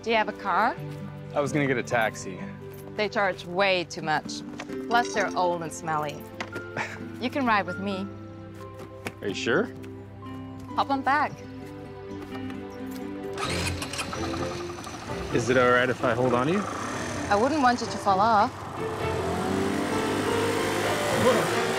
Do you have a car? I was gonna get a taxi. They charge way too much. Plus, they're old and smelly. You can ride with me. Are you sure? Hop on back. Is it all right if I hold on to you? I wouldn't want you to fall off. Whoa.